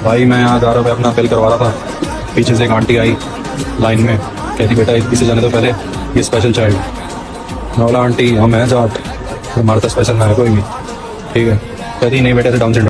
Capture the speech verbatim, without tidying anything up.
भाई मैं यहाँ जा रहा था अपना फिल करवा रहा था, पीछे से एक आंटी आई लाइन में, कहती बेटा इसे जाने तो पहले ये स्पेशल चाइल्ड। मैं बोला आंटी हम हैं जाट, हमारे तो स्पेशल ना है कोई भी, ठीक है। कहती नहीं बेटा ऐसे डाउन सिंड्रोम